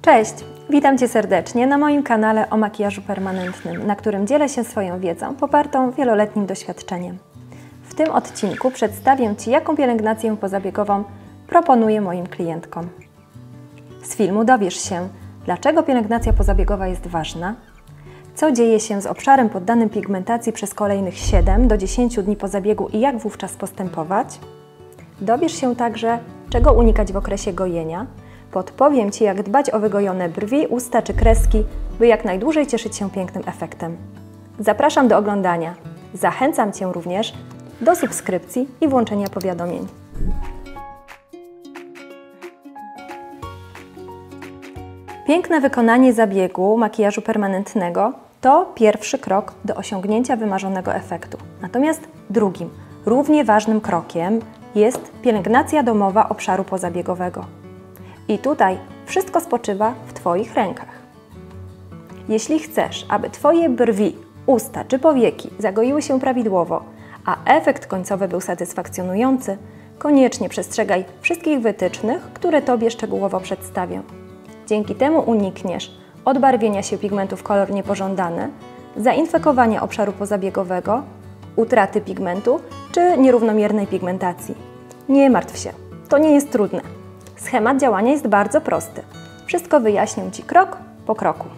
Cześć! Witam Cię serdecznie na moim kanale o makijażu permanentnym, na którym dzielę się swoją wiedzą popartą wieloletnim doświadczeniem. W tym odcinku przedstawię Ci, jaką pielęgnację pozabiegową proponuję moim klientkom. Z filmu dowiesz się, dlaczego pielęgnacja pozabiegowa jest ważna, co dzieje się z obszarem poddanym pigmentacji przez kolejnych 7 do 10 dni po zabiegu i jak wówczas postępować. Dowiesz się także, czego unikać w okresie gojenia. Podpowiem Ci, jak dbać o wygojone brwi, usta czy kreski, by jak najdłużej cieszyć się pięknym efektem. Zapraszam do oglądania. Zachęcam Cię również do subskrypcji i włączenia powiadomień. Piękne wykonanie zabiegu makijażu permanentnego to pierwszy krok do osiągnięcia wymarzonego efektu. Natomiast drugim, równie ważnym krokiem jest pielęgnacja domowa obszaru pozabiegowego. I tutaj wszystko spoczywa w Twoich rękach. Jeśli chcesz, aby Twoje brwi, usta czy powieki zagoiły się prawidłowo, a efekt końcowy był satysfakcjonujący, koniecznie przestrzegaj wszystkich wytycznych, które Tobie szczegółowo przedstawię. Dzięki temu unikniesz odbarwienia się pigmentu w kolor niepożądany, zainfekowania obszaru pozabiegowego, utraty pigmentu czy nierównomiernej pigmentacji. Nie martw się, to nie jest trudne. Schemat działania jest bardzo prosty. Wszystko wyjaśnię Ci krok po kroku.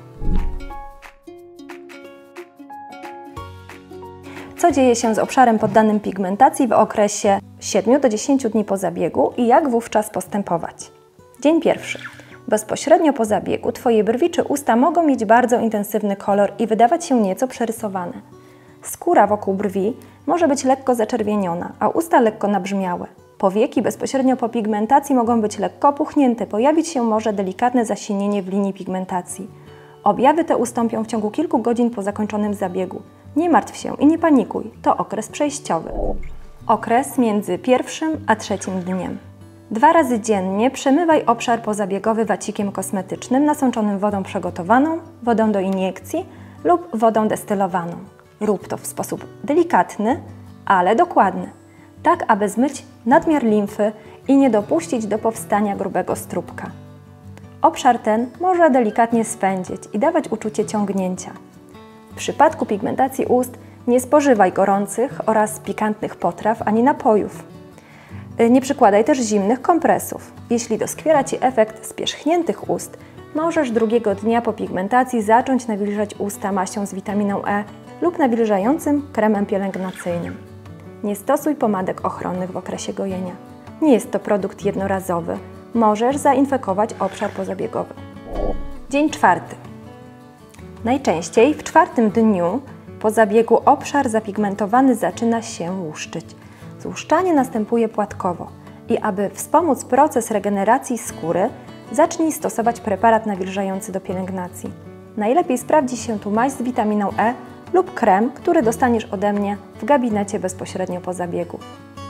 Co dzieje się z obszarem poddanym pigmentacji w okresie 7 do 10 dni po zabiegu i jak wówczas postępować? Dzień pierwszy. Bezpośrednio po zabiegu Twoje brwi czy usta mogą mieć bardzo intensywny kolor i wydawać się nieco przerysowane. Skóra wokół brwi może być lekko zaczerwieniona, a usta lekko nabrzmiałe. Powieki bezpośrednio po pigmentacji mogą być lekko opuchnięte, pojawić się może delikatne zasinienie w linii pigmentacji. Objawy te ustąpią w ciągu kilku godzin po zakończonym zabiegu. Nie martw się i nie panikuj, to okres przejściowy. Okres między pierwszym a trzecim dniem. 2 razy dziennie przemywaj obszar pozabiegowy wacikiem kosmetycznym nasączonym wodą przygotowaną, wodą do iniekcji lub wodą destylowaną. Rób to w sposób delikatny, ale dokładny, tak aby zmyć nadmiar limfy i nie dopuścić do powstania grubego strupka. Obszar ten może delikatnie swędzić i dawać uczucie ciągnięcia. W przypadku pigmentacji ust nie spożywaj gorących oraz pikantnych potraw ani napojów. Nie przykładaj też zimnych kompresów. Jeśli doskwiera Ci efekt spierzchniętych ust, możesz drugiego dnia po pigmentacji zacząć nawilżać usta maścią z witaminą E lub nawilżającym kremem pielęgnacyjnym. Nie stosuj pomadek ochronnych w okresie gojenia. Nie jest to produkt jednorazowy. Możesz zainfekować obszar pozabiegowy. Dzień czwarty. Najczęściej w 4. dniu po zabiegu obszar zapigmentowany zaczyna się łuszczyć. Złuszczanie następuje płatkowo i aby wspomóc proces regeneracji skóry, zacznij stosować preparat nawilżający do pielęgnacji. Najlepiej sprawdzi się tu maść z witaminą E lub krem, który dostaniesz ode mnie w gabinecie bezpośrednio po zabiegu.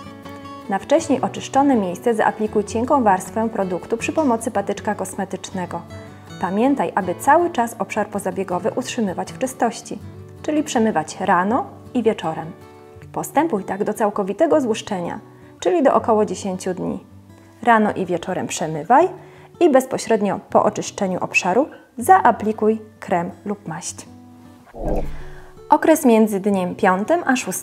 Na wcześniej oczyszczone miejsce zaaplikuj cienką warstwę produktu przy pomocy patyczka kosmetycznego. Pamiętaj, aby cały czas obszar pozabiegowy utrzymywać w czystości, czyli przemywać rano i wieczorem. Postępuj tak do całkowitego złuszczenia, czyli do około 10 dni. Rano i wieczorem przemywaj i bezpośrednio po oczyszczeniu obszaru zaaplikuj krem lub maść. Okres między dniem 5 a 6.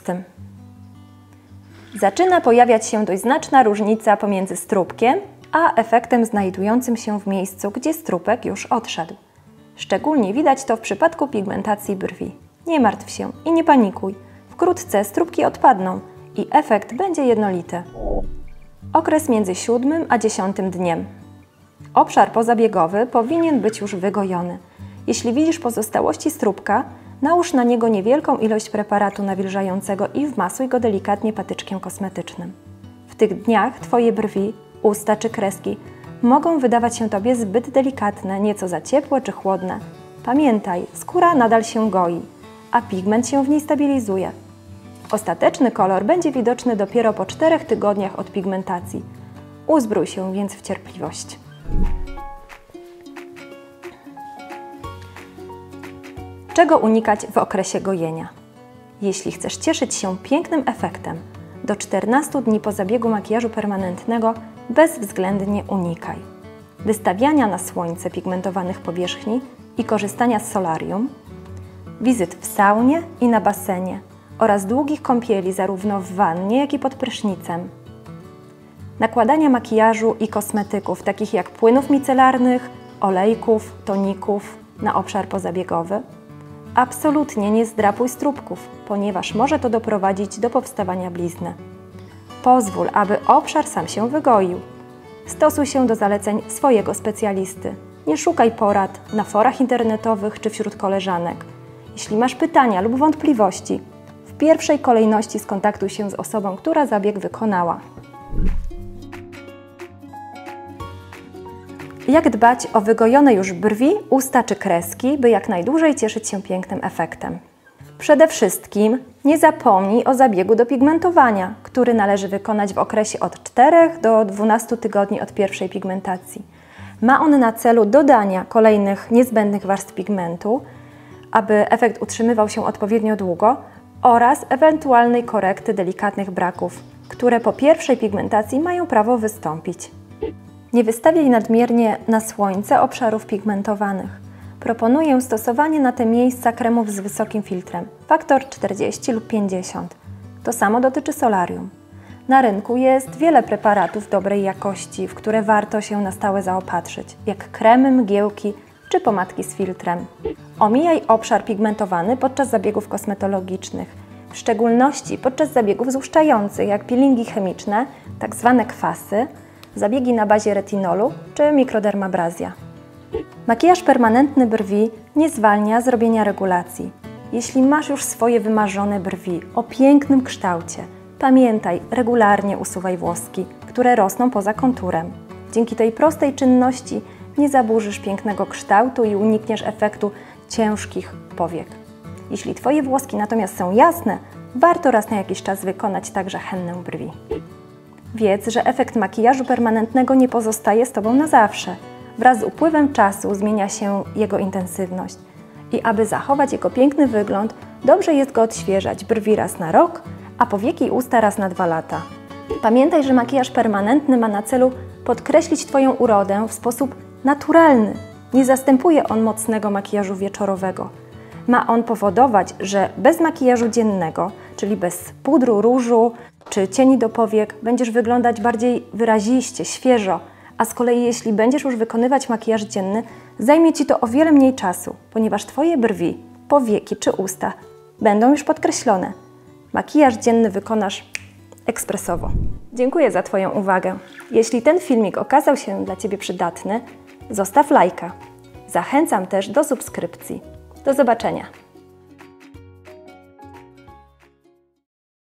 Zaczyna pojawiać się dość znaczna różnica pomiędzy strupkiem a efektem znajdującym się w miejscu, gdzie strupek już odszedł. Szczególnie widać to w przypadku pigmentacji brwi. Nie martw się i nie panikuj. Wkrótce strupki odpadną i efekt będzie jednolity. Okres między 7 a 10 dniem. Obszar pozabiegowy powinien być już wygojony. Jeśli widzisz pozostałości strupka, nałóż na niego niewielką ilość preparatu nawilżającego i wmasuj go delikatnie patyczkiem kosmetycznym. W tych dniach Twoje brwi, usta czy kreski mogą wydawać się Tobie zbyt delikatne, nieco za ciepłe czy chłodne. Pamiętaj, skóra nadal się goi, a pigment się w niej stabilizuje. Ostateczny kolor będzie widoczny dopiero po 4 tygodniach od pigmentacji. Uzbrój się więc w cierpliwość. Czego unikać w okresie gojenia? Jeśli chcesz cieszyć się pięknym efektem, do 14 dni po zabiegu makijażu permanentnego bezwzględnie unikaj wystawiania na słońce pigmentowanych powierzchni i korzystania z solarium, wizyt w saunie i na basenie oraz długich kąpieli zarówno w wannie, jak i pod prysznicem, nakładania makijażu i kosmetyków takich jak płynów micelarnych, olejków, toników na obszar pozabiegowy. Absolutnie nie zdrapuj stópków, ponieważ może to doprowadzić do powstawania blizny. Pozwól, aby obszar sam się wygoił. Stosuj się do zaleceń swojego specjalisty. Nie szukaj porad na forach internetowych czy wśród koleżanek. Jeśli masz pytania lub wątpliwości, w pierwszej kolejności skontaktuj się z osobą, która zabieg wykonała. Jak dbać o wygojone już brwi, usta czy kreski, by jak najdłużej cieszyć się pięknym efektem? Przede wszystkim nie zapomnij o zabiegu do pigmentowania, który należy wykonać w okresie od 4 do 12 tygodni od pierwszej pigmentacji. Ma on na celu dodania kolejnych niezbędnych warstw pigmentu, aby efekt utrzymywał się odpowiednio długo, oraz ewentualnej korekty delikatnych braków, które po pierwszej pigmentacji mają prawo wystąpić. Nie wystawiaj nadmiernie na słońce obszarów pigmentowanych. Proponuję stosowanie na te miejsca kremów z wysokim filtrem, faktor 40 lub 50. To samo dotyczy solarium. Na rynku jest wiele preparatów dobrej jakości, w które warto się na stałe zaopatrzyć, jak kremy, mgiełki czy pomadki z filtrem. Omijaj obszar pigmentowany podczas zabiegów kosmetologicznych, w szczególności podczas zabiegów złuszczających, jak peelingi chemiczne, tzw. kwasy, zabiegi na bazie retinolu czy mikrodermabrazja. Makijaż permanentny brwi nie zwalnia z robienia regulacji. Jeśli masz już swoje wymarzone brwi o pięknym kształcie, pamiętaj, regularnie usuwaj włoski, które rosną poza konturem. Dzięki tej prostej czynności nie zaburzysz pięknego kształtu i unikniesz efektu ciężkich powiek. Jeśli Twoje włoski natomiast są jasne, warto raz na jakiś czas wykonać także hennę brwi. Wiedz, że efekt makijażu permanentnego nie pozostaje z Tobą na zawsze. Wraz z upływem czasu zmienia się jego intensywność i aby zachować jego piękny wygląd, dobrze jest go odświeżać brwi raz na rok, a powieki i usta raz na 2 lata. Pamiętaj, że makijaż permanentny ma na celu podkreślić Twoją urodę w sposób naturalny. Nie zastępuje on mocnego makijażu wieczorowego. Ma on powodować, że bez makijażu dziennego, czyli bez pudru, różu czy cieni do powiek, będziesz wyglądać bardziej wyraziście, świeżo, a z kolei jeśli będziesz już wykonywać makijaż dzienny, zajmie Ci to o wiele mniej czasu, ponieważ Twoje brwi, powieki czy usta będą już podkreślone. Makijaż dzienny wykonasz ekspresowo. Dziękuję za Twoją uwagę. Jeśli ten filmik okazał się dla Ciebie przydatny, zostaw lajka. Zachęcam też do subskrypcji. Do zobaczenia.